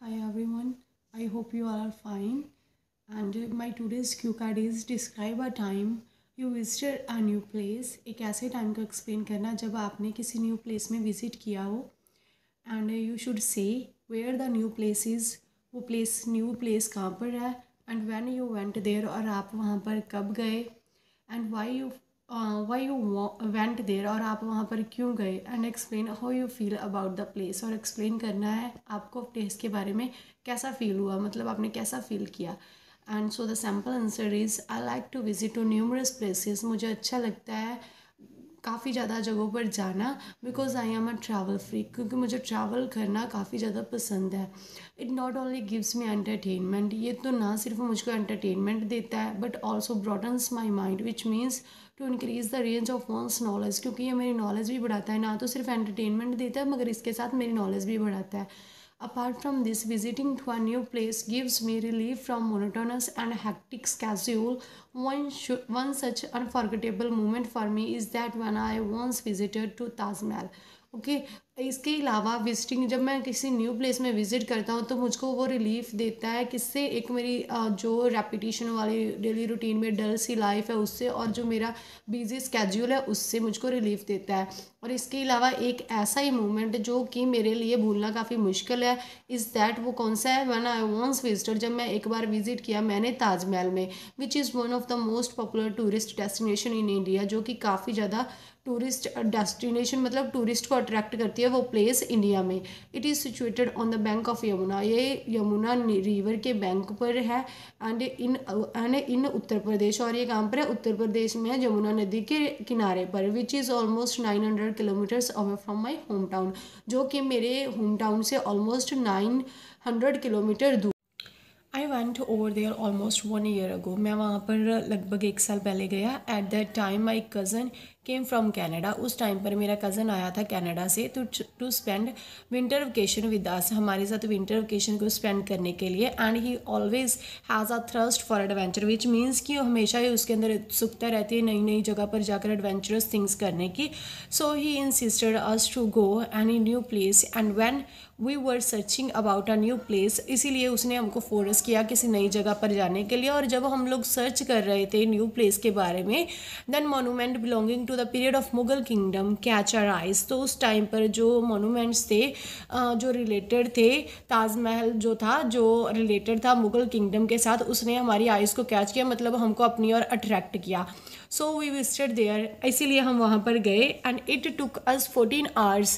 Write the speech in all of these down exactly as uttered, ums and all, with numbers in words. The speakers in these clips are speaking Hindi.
Hi everyone, I hope you all are fine. And uh, my today's cue card is describe a time you visited a new place. एक ऐसे टाइम को एक्सप्लेन करना जब आपने किसी न्यू प्लेस में विजिट किया हो and you should say where the new place is, वो प्लेस न्यू प्लेस कहाँ पर है and when you went there, और आप वहाँ पर कब गए and why you why you went there, और आप वहाँ पर क्यों गए and explain how you feel about the place, और एक्सप्लेन करना है आपको प्लेस के बारे में कैसा फील हुआ, मतलब आपने कैसा फील किया। And so the simple answer is I like to visit to numerous places. मुझे अच्छा लगता है काफ़ी ज़्यादा जगहों पर जाना, because I am a travel freak, क्योंकि मुझे ट्रैवल करना काफ़ी ज़्यादा पसंद है। It not only gives me entertainment, ये तो ना सिर्फ मुझको एंटरटेनमेंट देता है but also broadens my mind which means to increase the range of one's knowledge, क्योंकि ये मेरी नॉलेज भी बढ़ाता है, ना तो सिर्फ एंटरटेनमेंट देता है मगर इसके साथ मेरी नॉलेज भी बढ़ाता है। Apart from this, visiting to a new place gives me relief from monotonous and hectic schedule. One, should, one such unforgettable moment for me is that when I once visited to Taj Mahal. Okay okay, इसके अलावा विजिटिंग जब मैं किसी न्यू प्लेस में विज़िट करता हूँ तो मुझको वो रिलीफ देता है, किससे, एक मेरी जो रेपिटेशन वाली डेली रूटीन में डल सी लाइफ है उससे, और जो मेरा बिजी स्केड्यूल है उससे मुझको रिलीफ देता है। और इसके अलावा एक ऐसा ही मोमेंट जो कि मेरे लिए भूलना काफ़ी मुश्किल है इज़ दैट, वो कौन सा है, व्हेन आई वंस विजिटेड, जब मैं एक बार विजिट किया मैंने ताजमहल में, which is one of the most popular tourist destination in India, जो कि काफ़ी ज़्यादा टूरिस्ट डेस्टिनेशन मतलब टूरिस्ट को अट्रैक्ट करती है वो प्लेस इंडिया में। It is situated on the bank of Yamuna, ये यमुना रिवर के बैंक पर है and in and in Uttar Pradesh, और ये कहाँ पर है, उत्तर प्रदेश में है, यमुना नदी के किनारे पर, which is almost nine hundred kilometers away from my home town, जो कि मेरे होम टाउन से ऑलमोस्ट नाइन हंड्रेड किलोमीटर दूर। I went over there almost one year ago, मैं वहाँ पर लगभग एक साल पहले गया। At that time my cousin came from Canada, उस टाइम पर मेरा कज़न आया था कनाडा से तो to spend winter vacation with us, हमारे साथ विंटर वेकेशन को स्पेंड करने के लिए। And he always has a thrust for adventure, which means कि हमेशा ही उसके अंदर उत्सुकता रहती है नई नई जगह पर जाकर एडवेंचरस थिंग्स करने की। So he insisted us to go any new place and when we were searching about a new place, इसीलिए उसने हमको फोर्स किया किसी नई जगह पर जाने के लिए। और जब हम लोग सर्च कर रहे थे न्यू प्लेस के बारे में, then monument belonging to the period of Mughal kingdom catch our eyes, तो उस टाइम पर जो मोनूमेंट्स थे जो रिलेटेड थे, ताजमहल जो था जो रिलेटेड था मुगल किंगडम के साथ, उसने हमारी आइज़ को कैच किया, मतलब हमको अपनी ओर अट्रैक्ट किया। सो वी विजिटेड देयर, इसीलिए हम वहाँ पर गए and it took us fourteen hours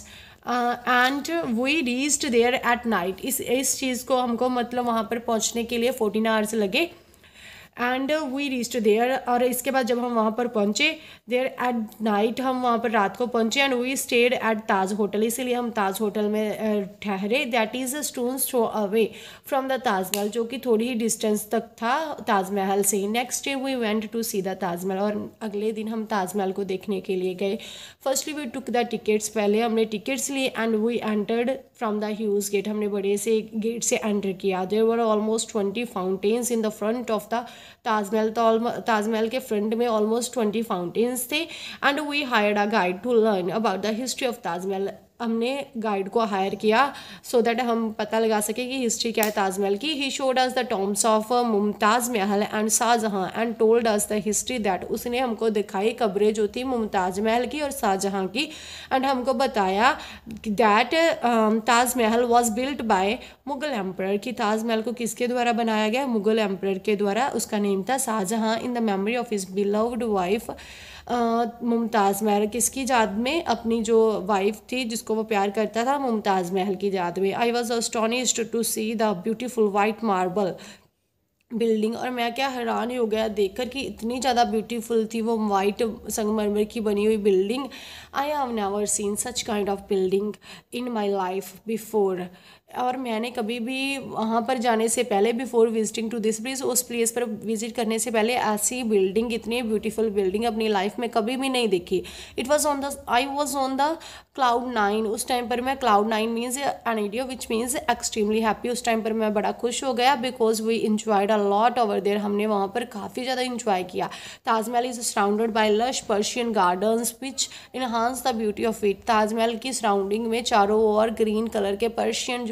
and we reached there at night, इस इस चीज़ को हमको मतलब वहाँ पर पहुँचने के लिए फोर्टीन आवर्स लगे एंड वी रीच्ड देयर। और इसके बाद जब हम वहाँ पर पहुँचे देयर एट नाइट, हम वहाँ पर रात को पहुँचे and we stayed at Taj hotel, इसीलिए हम ताज होटल में ठहरे। That is a stones throw away from the Taj Mahal, जो कि थोड़ी ही डिस्टेंस तक था ताजमहल से। Next day we went to see the Taj Mahal, और अगले दिन हम ताजमहल को देखने के लिए गए। Firstly we took the tickets, पहले हमने टिकट्स लिए and we entered from the huge gate, हमने बड़े से गेट से एंटर किया। There were almost twenty fountains in the front of the Taj Mahal, तो ताजमहल के फ्रंट में ऑलमोस्ट ट्वेंटी फाउंटेन्स थे। And we hired a guide to learn about the history of Taj Mahal, हमने गाइड को हायर किया सो so दैट हम पता लगा सके कि हिस्ट्री क्या है ताजमहल की। He showed us the tombs of Mumtaz Mahal and Shah Jahan and told us the history that, उसने हमको दिखाई कब्रें जो थी मुमताज़ महल की और शाहजहाँ की, एंड हमको बताया that Taj Mahal was built by Mughal emperor, कि ताजमहल को किसके द्वारा बनाया गया, मुगल एम्पर के द्वारा, उसका नेम था Shah Jahan, in the memory of his beloved wife Mumtaz Mahal, किसकी याद में, अपनी जो वाइफ थी जिसको वो प्यार करता था, मुमताज़ महल की याद में। I was astonished to see the beautiful white marble building, और मैं क्या हैरान ही हो गया देखकर कि इतनी ज़्यादा ब्यूटीफुल थी वो वाइट संगमरमर की बनी हुई building. I have never seen such kind of building in my life before, और मैंने कभी भी वहाँ पर जाने से पहले, before visiting to this place, उस प्लेस पर विजिट करने से पहले ऐसी बिल्डिंग, इतनी ब्यूटीफुल बिल्डिंग अपनी लाइफ में कभी भी नहीं देखी। It was on the I was on the cloud nine, उस टाइम पर मैं cloud nine means an idea which means extremely happy, उस टाइम पर मैं बड़ा खुश हो गया because we enjoyed a lot over there, हमने वहाँ पर काफ़ी ज़्यादा इंजॉय किया। Taj Mahal is surrounded by lush Persian gardens which enhance the beauty of it, Taj Mahal की सराउंडिंग में चारों ओर ग्रीन कलर के पर्शियन जो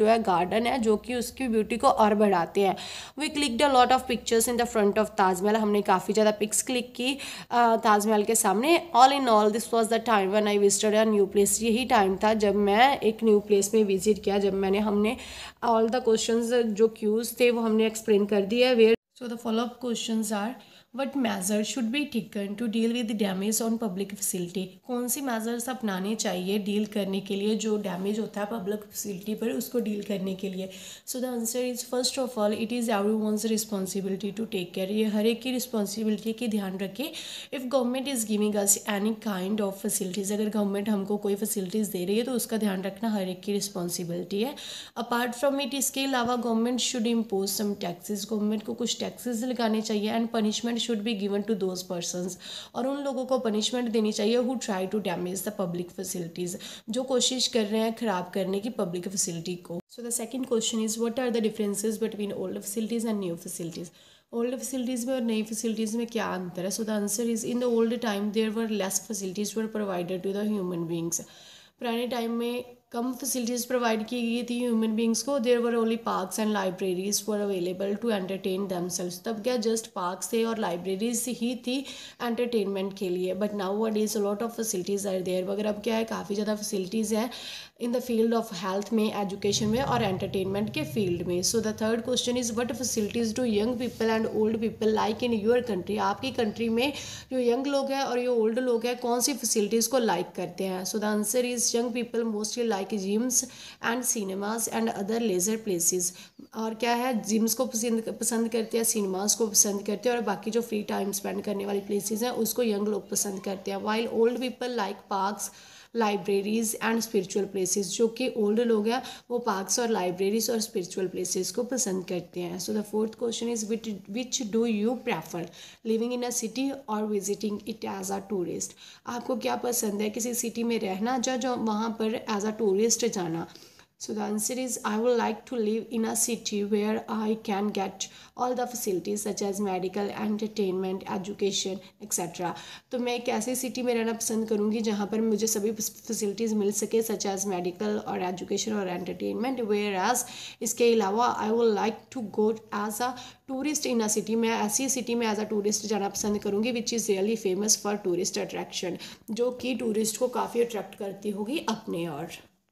जो है गार्डन है जो कि उसकी ब्यूटी को और बढ़ाते हैं। We clicked a lot of pictures in the front of Taj Mahal, हमने काफ़ी ज़्यादा पिक्स क्लिक की ताजमहल के सामने। All in all this was the time when I visited a new place, यही टाइम था जब मैं एक न्यू प्लेस में विजिट किया, जब मैंने हमने ऑल द क्वेश्चंस जो क्यूज थे वो हमने एक्सप्लेन कर दिया है। Where so the follow up questions are what major should be taken to deal with damage on public facility, कौन सी मेजर्स अपनाने चाहिए डील करने के लिए जो डैमेज होता है पब्लिक फैसिलिटी पर उसको डील करने के लिए। So the answer is first of all it is everyone's responsibility to take care, ये हर एक की रिस्पॉन्सिबिलिटी की ध्यान रखें। If government is giving us any kind of facilities, अगर गवर्नमेंट हमको कोई फैसिलिटीज़ दे रही है तो उसका ध्यान रखना हर एक की रिस्पॉन्सिबिलिटी है। अपार्ट फ्रॉम इट इसके अलावा government should impose some taxes, government को कुछ टैक्सेस लगाने चाहिए। And punishment should be given to those persons, और उन लोगों को पनिशमेंट देनी चाहिए who try to damage the public facilities, जो कोशिश कर रहे हैं ख़राब करने की पब्लिक फैसिलिटी को। So the second question is what are the differences between old facilities and new facilities, old facilities में और नई फैसिलिटीज़ में क्या अंतर है। So the answer is in the old time there were less facilities were provided to the human beings, पुराने टाइम में कम फैसिलिटीज़ प्रोवाइड की गई थी ह्यूमन बींग्स को। There were only parks and libraries were available to entertain themselves, तब क्या जस्ट पार्क्स थे और लाइब्रेरीज ही थी एंटरटेनमेंट के लिए। But now what is a lot of facilities are there, मगर अब क्या है काफ़ी ज़्यादा फैसिलिटीज़ है in the field of health में, एजुकेशन में और एंटरटेनमेंट के फील्ड में। So the third question is what facilities do young people and old people like in your country, आपकी कंट्री में जो यंग लोग हैं और जो ओल्ड लोग हैं कौन सी फैसिलिटीज़ को लाइक करते हैं। So the answer is young people mostly like gyms and cinemas and other leisure places, और क्या है जिम्स को पसंद पसंद करते हैं, सिनेमाज को पसंद करते हैं और बाकी जो फ्री टाइम स्पेंड करने वाली प्लेसेस हैं उसको यंग लोग पसंद करते हैं। While old people like parks, libraries and spiritual places, जो कि ओल्ड लोग हैं वो पार्क्स और लाइब्रेरीज और स्पिरिचुअल प्लेसेस को पसंद करते हैं। So the fourth question is which which do you prefer living in a city or visiting it as a tourist, आपको क्या पसंद है, किसी सिटी में रहना या जो वहाँ पर एज अ टूरिस्ट जाना। So the answer is I would like to live in a city where I can get all the facilities such as medical, entertainment, education, et cetera. तो मैं एक ऐसी सिटी में रहना पसंद करूँगी जहाँ पर मुझे सभी फैसिलिटीज़ मिल सके सच एज मेडिकल और एजुकेशन और एंटरटेनमेंट। वेयर एज इसके अलावा I would like to go as a tourist in a city, मैं ऐसी सिटी में एज अ टूरिस्ट जाना पसंद करूँगी which is really famous for tourist attraction, जो कि टूरिस्ट को काफ़ी अट्रैक्ट करती होगी अपने और।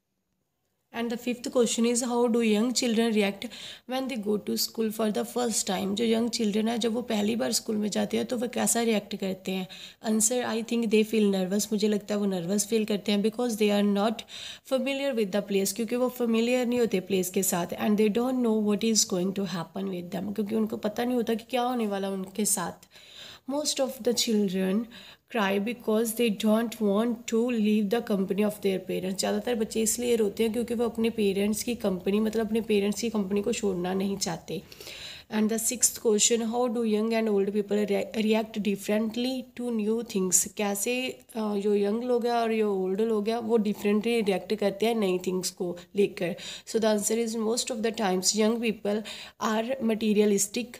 And the fifth question is how do young children react when they go to school for the first time, जो यंग चिल्ड्रन है जब वो पहली बार स्कूल में जाते हैं तो वो कैसा रिएक्ट करते हैं। Answer I think they feel nervous, मुझे लगता है वो नर्वस फील करते हैं because they are not familiar with the place, क्योंकि वो फेमिलियर नहीं होते प्लेस के साथ। And they don't know what is going to happen with them, क्योंकि उनको पता नहीं होता कि क्या होने वाला उनके साथ। Most of the children cry because they don't want to leave the company of their parents, ज़्यादातर बच्चे इसलिए रोते हैं क्योंकि वो अपने पेरेंट्स की कंपनी मतलब अपने पेरेंट्स की कंपनी को छोड़ना नहीं चाहते। And the sixth question how do young and old people react differently to new things, कैसे जो यंग लोग हैं और जो ओल्ड लोग हैं वो डिफरेंटली रिएक्ट करते हैं नई थिंग्स को लेकर। So the answer is most of the times young people are materialistic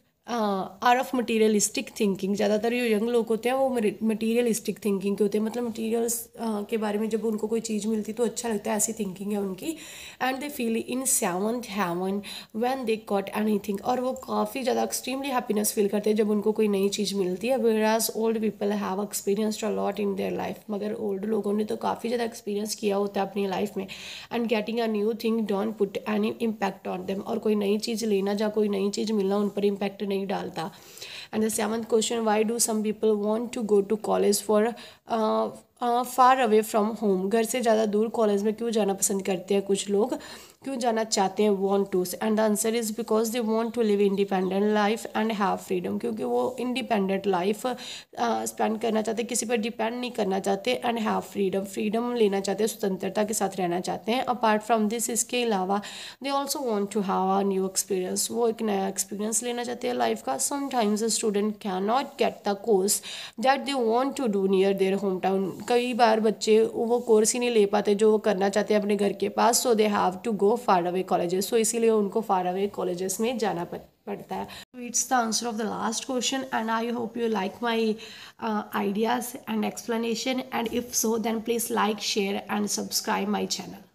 are of materialistic thinking, ज़्यादातर जो यंग लोग होते हैं वो मटीरियलिस्टिक थिंकिंग के होते हैं, मतलब मटीरियल्स uh, के बारे में जब उनको कोई चीज़ मिलती तो अच्छा लगता है, ऐसी थिंकिंग है उनकी। And they feel in seventh heaven when they got anything, और वो काफ़ी ज़्यादा एक्सट्रीमली हैप्पीनेस फील करते हैं जब उनको कोई नई चीज़ मिलती है। Whereas old people have experienced a lot in their life, मगर ओल्ड लोगों ने तो काफ़ी ज़्यादा एक्सपीरियंस किया होता है अपनी लाइफ में। And getting a new thing don't put any impact on them, और कोई नई चीज़ लेना या कोई नई चीज़ मिलना उन पर इम्पैक्ट नहीं डालता। And the seventh question, why do some people want to go to college for uh, uh, far away from home, घर से ज़्यादा दूर कॉलेज में क्यों जाना पसंद करते हैं कुछ लोग, क्यों जाना चाहते हैं want to। And the answer is because they want to live independent life and have freedom, क्योंकि वो इंडिपेंडेंट लाइफ स्पेंड करना चाहते हैं, किसी पर डिपेंड नहीं करना चाहते। एंड हैव फ्रीडम, फ्रीडम लेना चाहते हैं, स्वतंत्रता के साथ रहना चाहते हैं। अपार्ट फ्रॉम दिस इसके अलावा they also want to have a new experience, वो एक नया एक्सपीरियंस लेना चाहते हैं लाइफ का। Sometimes a student can not get the course that they want to do near their home town, कई बार बच्चे वो कोर्स ही नहीं ले पाते जो वो करना चाहते हैं अपने घर के पास। So they have to go far away colleges, so इसीलिए उनको फार अवे कॉलेजेस में जाना पड़ता है। It's the answer of the last question and I hope you like my ideas and explanation, and if so then please like share and subscribe my channel.